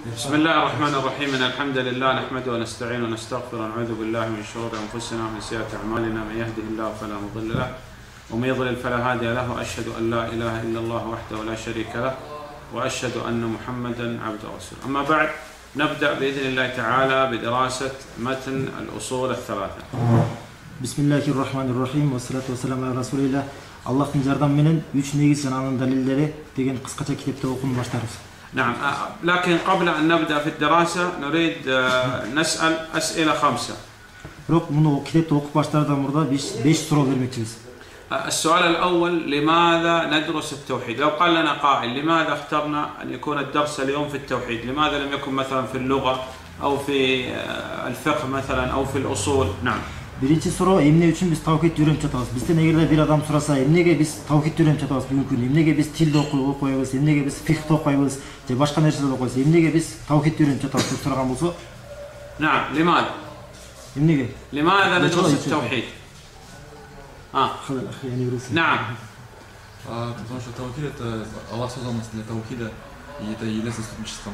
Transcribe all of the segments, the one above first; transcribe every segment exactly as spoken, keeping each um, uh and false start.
بسم الله الرحمن الرحيم. إن الحمد لله نحمده ونستعينه ونستغفره ونعوذ بالله من شرور أنفسنا ومن سيئات أعمالنا. من يهده الله فلا مضل له ومن يضلل فلا هادي له، وأشهد أن لا إله إلا الله وحده لا شريك له، وأشهد أن محمدا عبده ورسوله. أما بعد، نبدأ بإذن الله تعالى بدراسة متن الأصول الثلاثة. بسم الله الرحمن الرحيم والصلاة والسلام على رسول الله. Allah'ın jardamı menen üç negiz jananın dalilleri деген кыскача китепти окууну баштарбыз. نعم، لكن قبل أن نبدأ في الدراسة نريد نسأل أسئلة خمسة. Бирок муну китепти окуп баштаардан мурда биз беш суроо бермекчибиz. السؤال الأول: لماذا ندرس التوحيد؟ لو قال لنا قائل لماذا اخترنا أن يكون الدرس اليوم في التوحيد؟ لماذا لم يكن مثلا في اللغة أو في الفقه مثلا أو في الأصول؟ نعم. Birinci soru, emne üçün biz tavhid öğrenip жатабыз. Bizden eğer bir adam sorasa, emnege biz tavhid öğrenip жатабыз bugün күнү, emnege biz tilde okuyabыз, emnege biz fiqh okuyabız, же башка нерселерди окуйбуз, emnege biz tavhid öğrenip жатабыз деп сураган болсо? نعم، لماذا؟ Emnege? لماذا ندرس التوحيد؟ А, نعم. Потому что таухид — это Аллах создал нас для таухида, и это является сотрудничеством.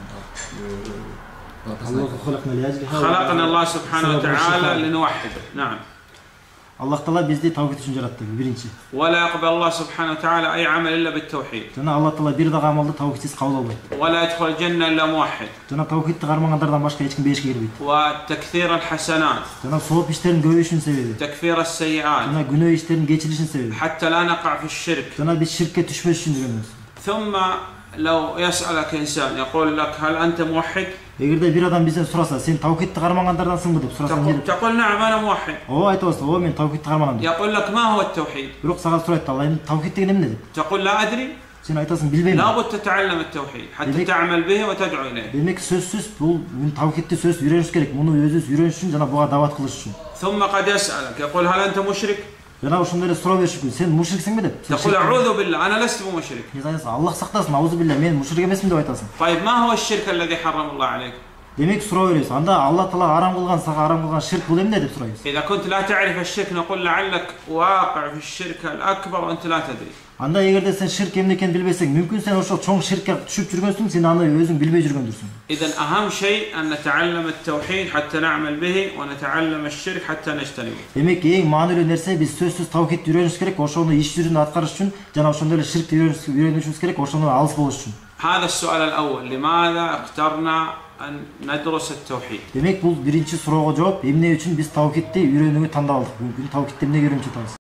خلقنا الله سبحانه وتعالى لنوحده. نعم. Allah Taala bizi tavhid için yarattı birinci. ولا يقبل الله سبحانه وتعالى أي عمل إلا بالتوحيد. Жана Allah Taala bir дагы амалды tavhidsiz кабыл албайт. ولا يدخل الجنة إلا موحد. Жана tavhidти кармагандардан башка эч ким бешке кирбейт. وتكثير الحسنات. Жана сооп иштердин көбөйүшүнүн себеби. تكفير السيئات. Жана күнөө иштердин кечиришинин себеби. حتى لا نقع في الشرك. Жана биз ширкке түшпөш үчүн дегенбиз. ثم لو يسألك إنسان يقول لك هل أنت موحد؟ Эгерде бир адам бизден сураса, сен тавхидти кармагандардансыңбы деп сураса, تقول نعم أنا موحد. Ооба айтабыз, ооба мен тавхидти кармагам деп. يقول لك ما هو التوحيد؟ Бирок сага сурайт, Алла эми тавхид деген эмне деп. تقول لا أدري. Сен айтасың, билбейм. لابد تتعلم التوحيد حتى تعمل به وتدعو إليه. Демек сөзсүз бул тавхидти сөз үйрөнүш керек. Муну өзүбүз үйрөнүш үчүн жана буга дават кылыш үчүн. ثم قد يسألك يقول هل أنت مشرك؟ Жана ошондой эле суроо бериши мүмкүн. Сен мушриксиңби деп. تقول أعوذ بالله أنا لست بمشرك. Аллах сактасын, аузу билля, мен мушрик эмесмин деп айтасың. طيب ما هو الشرك الذي حرم الله عليك؟ Демек суроо беребиз. Анда Алла Таала арам кылган, сага арам кылган ширк бул эмне деп сурайбыз. إذا كنت لا تعرف الشرك نقول لعلك واقع في الشرك الأكبر وأنت لا تدري. Анда эгерде сен ширк эмне экенин билбесең, мүмкүн сен ошол чоң ширкке түшүп жүргөнсүң, сен аны өзүң билбей жүргөндүрсүң. إذا أهم شيء أن نتعلم التوحيد حتى نعمل به ونتعلم الشرك حتى نجتنبه. Демек эң маанилүү нерсе биз сөзсүз тавхидти үйрөнүш керек, ошону иш жүзүндө аткарыш үчүн жана ошондой эле ширкти үйрөнүшүбүз керек, ошону алыс болуш үчүн. هذا السؤال الأول: لماذا اخترنا أن ندرس التوحيد؟ Демек бул биринчи суроого жооп, эмне үчүн биз тавхидти үйрөнүүгө тандап алдык. Бүгүн тавхидти эмнеге үйрөнүп жатабыз?